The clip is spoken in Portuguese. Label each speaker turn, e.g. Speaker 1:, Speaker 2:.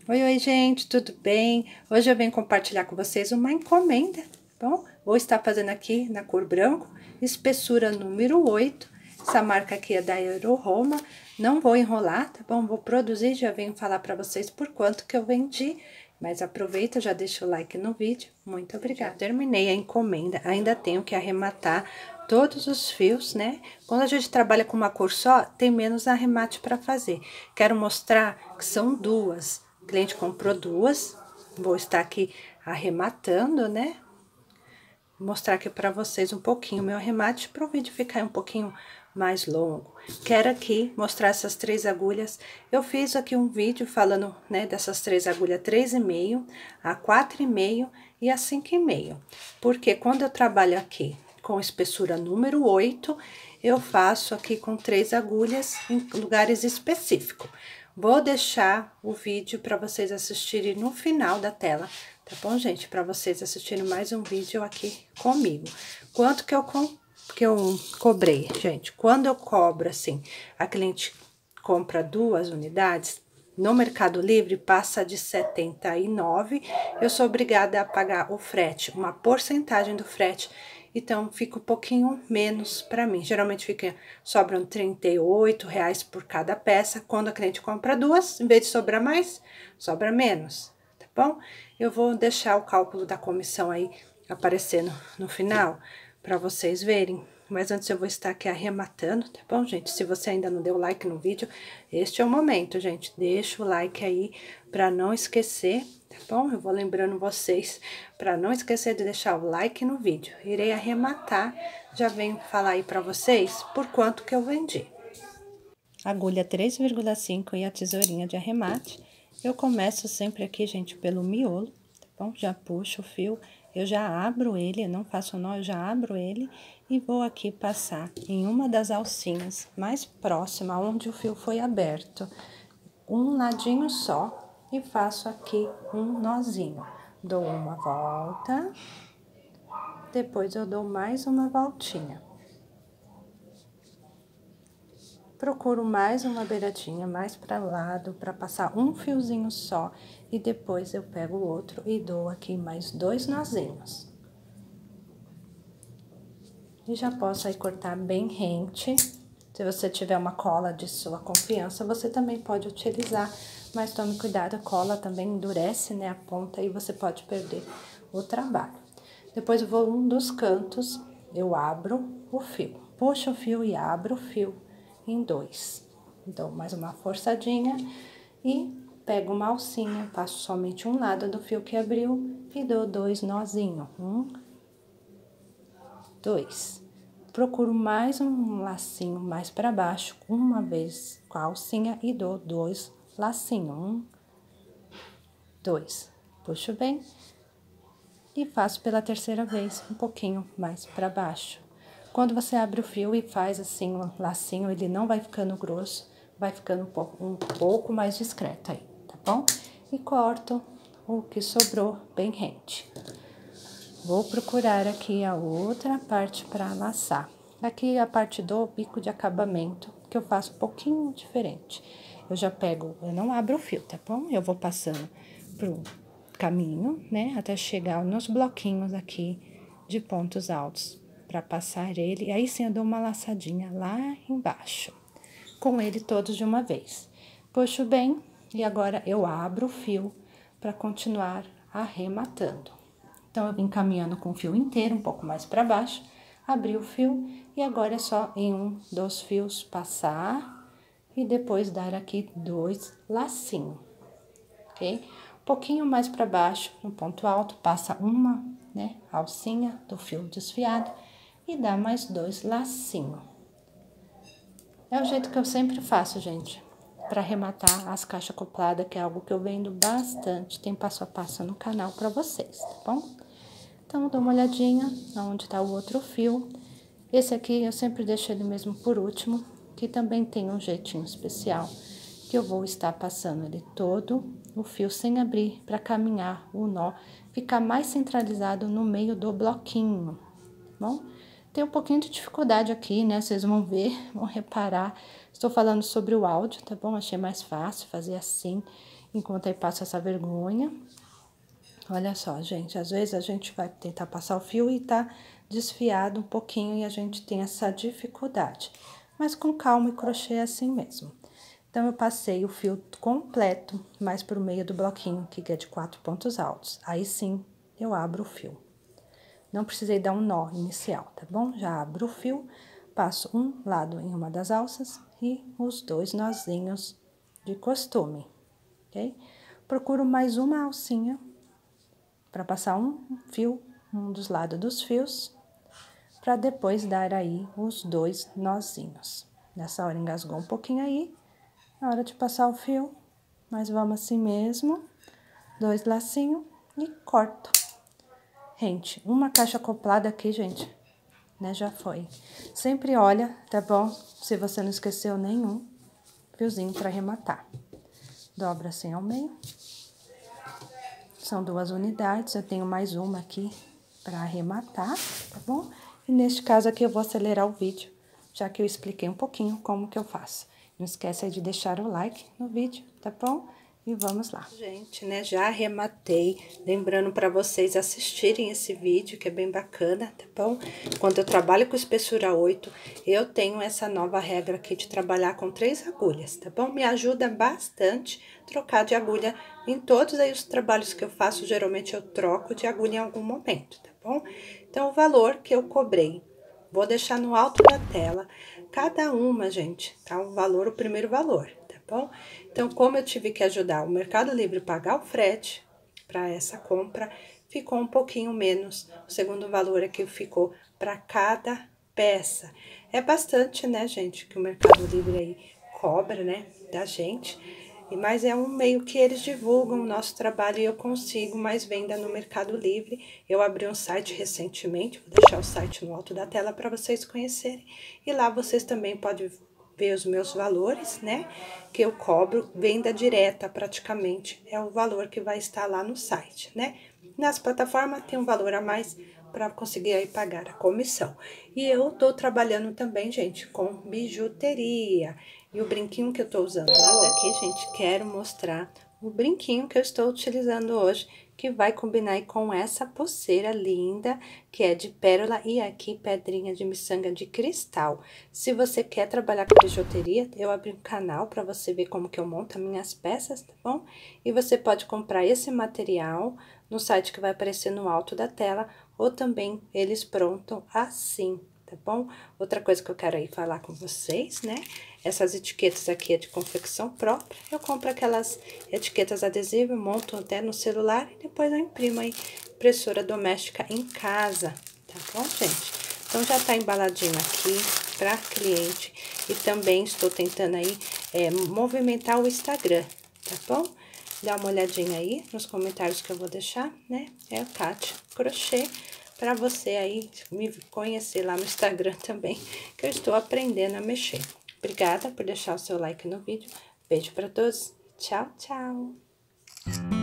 Speaker 1: Oi, oi, gente, tudo bem? Hoje eu venho compartilhar com vocês uma encomenda, tá bom? Vou estar fazendo aqui na cor branco, espessura número 8. Essa marca aqui é da Euroroma. Não vou enrolar, tá bom? Vou produzir, já venho falar pra vocês por quanto que eu vendi. Mas aproveita, já deixa o like no vídeo. Muito obrigada. Já terminei a encomenda, ainda tenho que arrematar todos os fios, né? Quando a gente trabalha com uma cor só, tem menos arremate para fazer. Quero mostrar que são duas. O cliente comprou duas, vou estar aqui arrematando, né? Vou mostrar aqui para vocês um pouquinho o meu arremate para o vídeo ficar um pouquinho mais longo. Quero aqui mostrar essas 3 agulhas. Eu fiz aqui um vídeo falando, né, dessas 3 agulhas, 3,5, a 4,5 e a 5,5. Porque quando eu trabalho aqui com espessura número 8, eu faço aqui com 3 agulhas em lugares específicos. Vou deixar o vídeo para vocês assistirem no final da tela, tá bom, gente? Para vocês assistirem mais um vídeo aqui comigo. Quanto que eu cobrei, gente? Quando eu cobro assim, a cliente compra 2 unidades, no Mercado Livre passa de 79, eu sou obrigada a pagar o frete, uma porcentagem do frete. Então, fica um pouquinho menos para mim. Geralmente sobram R$ 38 por cada peça. Quando a cliente compra duas, em vez de sobrar mais, sobra menos, tá bom? Eu vou deixar o cálculo da comissão aí aparecendo no final para vocês verem. Mas antes eu vou estar aqui arrematando, tá bom, gente? Se você ainda não deu like no vídeo, este é o momento, gente. Deixa o like aí para não esquecer, tá bom? Eu vou lembrando vocês para não esquecer de deixar o like no vídeo. Irei arrematar, já venho falar aí para vocês por quanto que eu vendi. Agulha 3,5 e a tesourinha de arremate. Eu começo sempre aqui, gente, pelo miolo, tá bom? Já puxo o fio, eu já abro ele, não faço nó, eu já abro ele e vou aqui passar em uma das alcinhas mais próxima, onde o fio foi aberto, um ladinho só e faço aqui um nozinho. Dou uma volta, depois eu dou mais uma voltinha. Procuro mais uma beiradinha, mais para lado, para passar um fiozinho só. E depois eu pego o outro e dou aqui mais 2 nozinhos. E já posso aí cortar bem rente. Se você tiver uma cola de sua confiança, você também pode utilizar. Mas tome cuidado, a cola também endurece, né, a ponta e você pode perder o trabalho. Depois eu vou um dos cantos, eu abro o fio. Puxo o fio e abro o fio em 2. Dou mais uma forçadinha e pego uma alcinha, passo somente um lado do fio que abriu e dou 2 nozinhos. 1, 2. Procuro mais um lacinho mais para baixo, uma vez com a alcinha e dou 2 lacinhos. 1, 2. Puxo bem e faço pela terceira vez, um pouquinho mais para baixo. Quando você abre o fio e faz assim um lacinho, ele não vai ficando grosso, vai ficando um pouco mais discreto aí, tá bom? E corto o que sobrou bem rente. Vou procurar aqui a outra parte para laçar. Aqui a parte do bico de acabamento, que eu faço um pouquinho diferente. Eu já pego, eu não abro o fio, tá bom? Eu vou passando pro caminho, né, até chegar nos bloquinhos aqui de pontos altos para passar ele, e aí sim eu dou uma laçadinha lá embaixo, com ele todos de uma vez. Puxo bem e agora eu abro o fio para continuar arrematando. Então, eu vim caminhando com o fio inteiro, um pouco mais para baixo, abri o fio e agora é só em um dos fios passar e depois dar aqui 2 lacinhos, ok? Um pouquinho mais para baixo, no ponto alto, passa uma, né, alcinha do fio desfiado e dá mais 2 lacinhos. É o jeito que eu sempre faço, gente, para arrematar as caixas acopladas, que é algo que eu vendo bastante, tem passo a passo no canal para vocês, tá bom? Então, dou uma olhadinha onde tá o outro fio. Esse aqui eu sempre deixo ele mesmo por último, que também tem um jeitinho especial, que eu vou estar passando ele todo, o fio sem abrir, para caminhar o nó, ficar mais centralizado no meio do bloquinho, tá bom? Tem um pouquinho de dificuldade aqui, né? Vocês vão ver, vão reparar. Estou falando sobre o áudio, tá bom? Achei mais fácil fazer assim. enquanto aí passa essa vergonha. Olha só, gente, às vezes a gente vai tentar passar o fio e tá desfiado um pouquinho e a gente tem essa dificuldade. Mas com calma e crochê é assim mesmo. Então, eu passei o fio completo, mais pro meio do bloquinho, que é de 4 pontos altos. Aí sim, eu abro o fio. Não precisei dar um nó inicial, tá bom? Já abro o fio, passo um lado em uma das alças e os 2 nozinhos de costume, ok? Procuro mais uma alcinha para passar um fio, um dos lados dos fios, para depois dar aí os 2 nozinhos. Nessa hora engasgou um pouquinho aí, na hora de passar o fio, nós vamos assim mesmo, 2 lacinhos e corto. Gente, uma caixa acoplada aqui, gente, né, já foi. Sempre olha, tá bom? Se você não esqueceu nenhum fiozinho para arrematar. Dobra assim ao meio. São 2 unidades, eu tenho mais uma aqui para arrematar, tá bom? E neste caso aqui eu vou acelerar o vídeo, já que eu expliquei um pouquinho como que eu faço. Não esqueça de deixar o like no vídeo, tá bom? E vamos lá. Gente, né, já arrematei, lembrando para vocês assistirem esse vídeo, que é bem bacana, tá bom? Quando eu trabalho com espessura 8, eu tenho essa nova regra aqui de trabalhar com 3 agulhas, tá bom? Me ajuda bastante trocar de agulha em todos aí os trabalhos que eu faço, geralmente eu troco de agulha em algum momento, tá bom? Então, o valor que eu cobrei, vou deixar no alto da tela, cada uma, gente, tá? O valor, o primeiro valor, tá bom? Então, como eu tive que ajudar o Mercado Livre a pagar o frete para essa compra, ficou um pouquinho menos. O segundo valor aqui ficou para cada peça. É bastante, né, gente, que o Mercado Livre aí cobra, né, da gente. Mas é um meio que eles divulgam o nosso trabalho e eu consigo mais venda no Mercado Livre. Eu abri um site recentemente, vou deixar o site no alto da tela para vocês conhecerem. E lá vocês também podem ver os meus valores, né? Que eu cobro venda direta praticamente. É o valor que vai estar lá no site, né? Nas plataformas tem um valor a mais para conseguir aí pagar a comissão. E eu tô trabalhando também, gente, com bijuteria. E o brinquinho que eu tô usando hoje aqui, gente, quero mostrar o brinquinho que eu estou utilizando hoje, que vai combinar aí com essa pulseira linda, que é de pérola e aqui pedrinha de miçanga de cristal. Se você quer trabalhar com bijuteria, eu abri um canal para você ver como que eu monto as minhas peças, tá bom? E você pode comprar esse material no site que vai aparecer no alto da tela, ou também eles prontos assim, tá bom? Outra coisa que eu quero aí falar com vocês, né? Essas etiquetas aqui é de confecção própria. Eu compro aquelas etiquetas adesivas, monto até no celular e depois eu imprimo aí impressora doméstica em casa, tá bom, gente? Então, já tá embaladinho aqui para cliente e também estou tentando aí movimentar o Instagram, tá bom? Dá uma olhadinha aí nos comentários que eu vou deixar, né? É a Tati Crochê, para você aí me conhecer lá no Instagram também, que eu estou aprendendo a mexer. Obrigada por deixar o seu like no vídeo. Beijo para todos. Tchau, tchau.